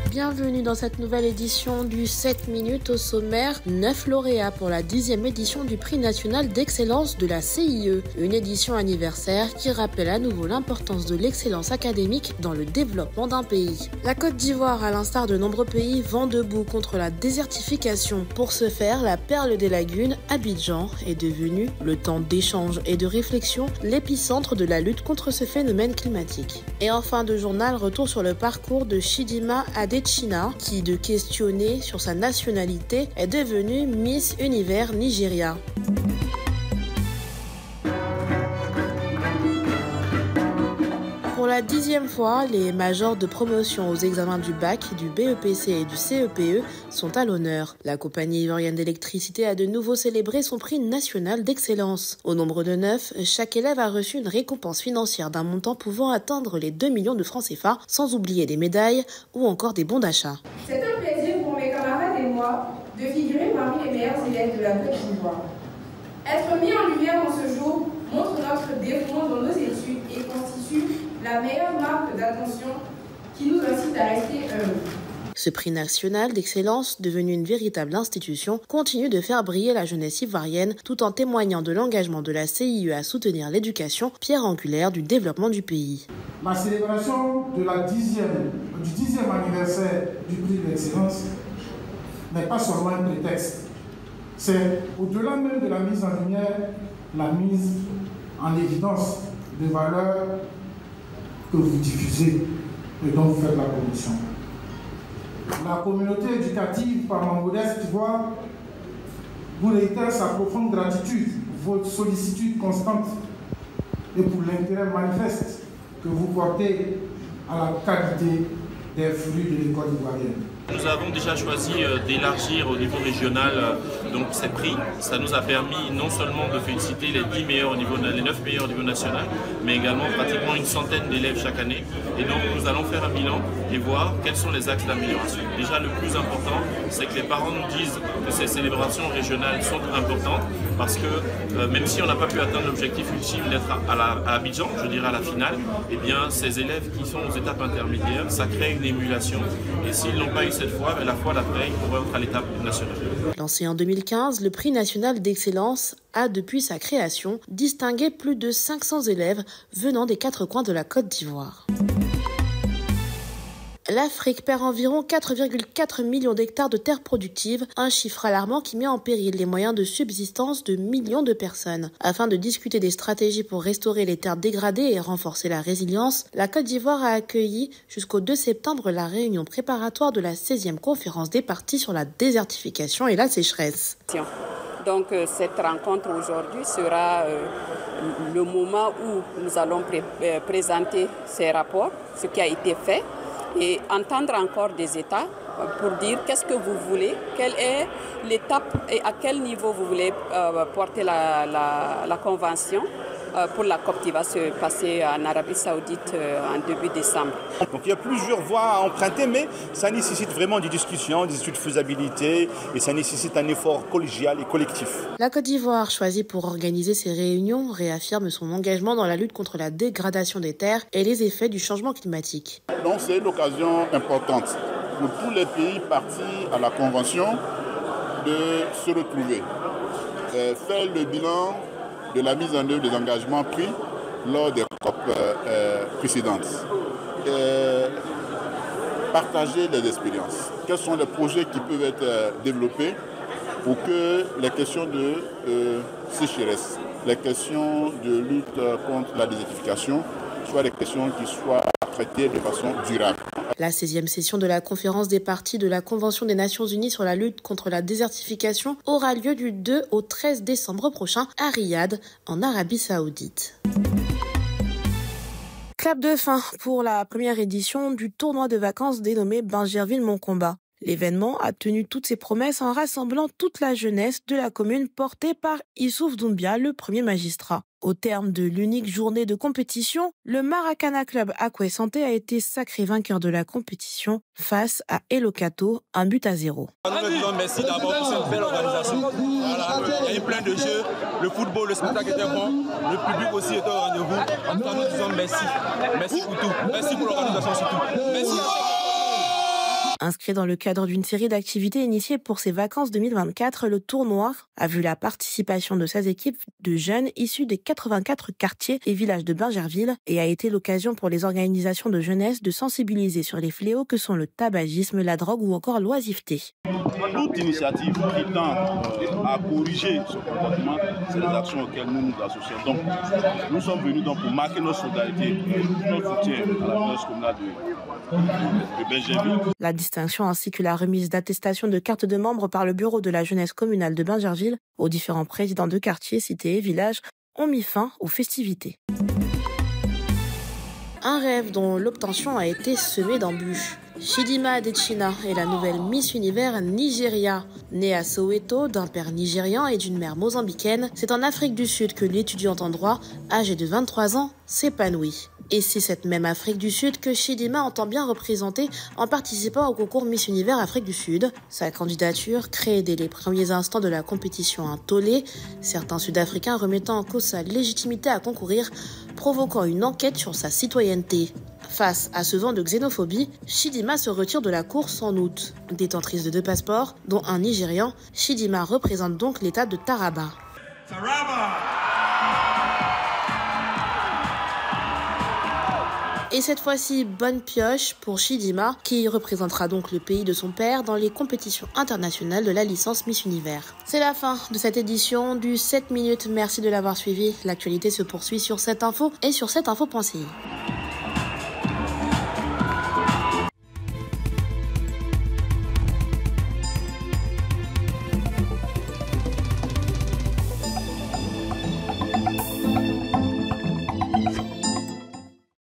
Bienvenue dans cette nouvelle édition du 7 minutes. Au sommaire, 9 lauréats pour la 10e édition du prix national d'excellence de la CIE. Une édition anniversaire qui rappelle à nouveau l'importance de l'excellence académique dans le développement d'un pays. La Côte d'Ivoire, à l'instar de nombreux pays, vent debout contre la désertification. Pour ce faire, la perle des lagunes, Abidjan, est devenue, le temps d'échange et de réflexion, l'épicentre de la lutte contre ce phénomène climatique. Et en fin de journal, retour sur le parcours de Chidima Adetshina, qui, de questionner sur sa nationalité, est devenue Miss Univers Nigeria. Pour la 10e fois, les majors de promotion aux examens du bac, du BEPC et du CEPE sont à l'honneur. La compagnie ivoirienne d'électricité a de nouveau célébré son prix national d'excellence. Au nombre de 9, chaque élève a reçu une récompense financière d'un montant pouvant atteindre les 2 millions de francs CFA, sans oublier des médailles ou encore des bons d'achat. C'est un plaisir pour mes camarades et moi de figurer parmi les meilleurs élèves de la Côte d'Ivoire. Être mis en lumière en ce jour montre notre dévouement dans nos études et constitue la meilleure marque d'attention qui nous incite à rester heureux. Ce prix national d'excellence, devenu une véritable institution, continue de faire briller la jeunesse ivoirienne tout en témoignant de l'engagement de la CIE à soutenir l'éducation, pierre angulaire du développement du pays. La célébration du 10e anniversaire du prix d'excellence n'est pas seulement un prétexte. C'est au-delà même de la mise en lumière, la mise en évidence des valeurs que vous diffusez et dont vous faites la promotion. La communauté éducative, par ma modeste voix, vous réitère sa profonde gratitude, votre sollicitude constante et pour l'intérêt manifeste que vous portez à la qualité des fruits de l'école ivoirienne. Nous avons déjà choisi d'élargir au niveau régional donc ces prix. Ça nous a permis non seulement de féliciter les 10 meilleurs les 9 meilleurs au niveau national, mais également pratiquement une centaine d'élèves chaque année. Et donc nous allons faire un bilan et voir quels sont les axes d'amélioration. Déjà le plus important, c'est que les parents nous disent que ces célébrations régionales sont importantes parce que même si on n'a pas pu atteindre l'objectif ultime d'être à Abidjan, je dirais à la finale, eh bien ces élèves qui sont aux étapes intermédiaires, ça crée une émulation. Et s'ils n'ont pas eu cette fois, mais la fois d'après, ils pourront être à l'étape nationale. Lancé en 2015, le prix national d'excellence a, depuis sa création, distingué plus de 500 élèves venant des 4 coins de la Côte d'Ivoire. L'Afrique perd environ 4,4 millions d'hectares de terres productives, un chiffre alarmant qui met en péril les moyens de subsistance de millions de personnes. Afin de discuter des stratégies pour restaurer les terres dégradées et renforcer la résilience, la Côte d'Ivoire a accueilli jusqu'au 2 septembre la réunion préparatoire de la 16e conférence des parties sur la désertification et la sécheresse. Donc cette rencontre aujourd'hui sera le moment où nous allons présenter ces rapports, ce qui a été fait, et entendre encore des États pour dire qu'est-ce que vous voulez, quelle est l'étape et à quel niveau vous voulez porter la convention pour la COP qui va se passer en Arabie Saoudite en début décembre. Donc il y a plusieurs voies à emprunter, mais ça nécessite vraiment des discussions, des études de faisabilité et ça nécessite un effort collégial et collectif. La Côte d'Ivoire, choisie pour organiser ces réunions, réaffirme son engagement dans la lutte contre la dégradation des terres et les effets du changement climatique. Donc c'est une occasion importante pour tous les pays partis à la Convention de se retrouver, faire le bilan de la mise en œuvre des engagements pris lors des COP précédentes. Partager les expériences. Quels sont les projets qui peuvent être développés pour que les questions de sécheresse, les questions de lutte contre la désertification soient des questions qui soient traitées de façon durable. La 16e session de la conférence des parties de la Convention des Nations Unies sur la lutte contre la désertification aura lieu du 2 au 13 décembre prochain à Riyad, en Arabie Saoudite. Clap de fin pour la première édition du tournoi de vacances dénommé Bingerville-Moncombat. L'événement a tenu toutes ses promesses en rassemblant toute la jeunesse de la commune portée par Issouf Doumbia, le premier magistrat. Au terme de l'unique journée de compétition, le Maracana Club Aqua Santé a été sacré vainqueur de la compétition face à Elocato, 1-0. Nous disons merci d'abord pour cette belle organisation. Voilà, il y a eu plein de jeux, le football, le spectacle était bon, le public aussi était au rendez-vous. En tout cas, nous disons merci. Merci pour tout. Merci pour l'organisation surtout. Merci. Inscrit dans le cadre d'une série d'activités initiées pour ces vacances 2024, le tournoi a vu la participation de 16 équipes de jeunes issus des 84 quartiers et villages de Bingerville et a été l'occasion pour les organisations de jeunesse de sensibiliser sur les fléaux que sont le tabagisme, la drogue ou encore l'oisiveté. Toute initiative qui tend à corriger ce comportement, c'est les actions auxquelles nous nous associons. Donc, nous sommes venus donc pour marquer notre solidarité, notre soutien à la jeunesse communale de Bingerville. La distinction ainsi que la remise d'attestation de carte de membre par le bureau de la jeunesse communale de Bingerville aux différents présidents de quartiers, cités et villages ont mis fin aux festivités. Un rêve dont l'obtention a été semée d'embûches. Chidinma Adetshina est la nouvelle Miss Univers Nigeria. Née à Soweto d'un père nigérian et d'une mère mozambicaine, c'est en Afrique du Sud que l'étudiante en droit, âgée de 23 ans, s'épanouit. Et c'est cette même Afrique du Sud que Chidinma entend bien représenter en participant au concours Miss Univers Afrique du Sud. Sa candidature, créée dès les premiers instants de la compétition, un tollé, certains Sud-Africains remettant en cause sa légitimité à concourir, provoquant une enquête sur sa citoyenneté. Face à ce vent de xénophobie, Chidinma se retire de la course en août. Détentrice de 2 passeports, dont un nigérian, Chidinma représente donc l'état de Taraba. Et cette fois-ci, bonne pioche pour Chidinma, qui représentera donc le pays de son père dans les compétitions internationales de la licence Miss Univers. C'est la fin de cette édition du 7 minutes. Merci de l'avoir suivi. L'actualité se poursuit sur 7info et sur 7info.ci.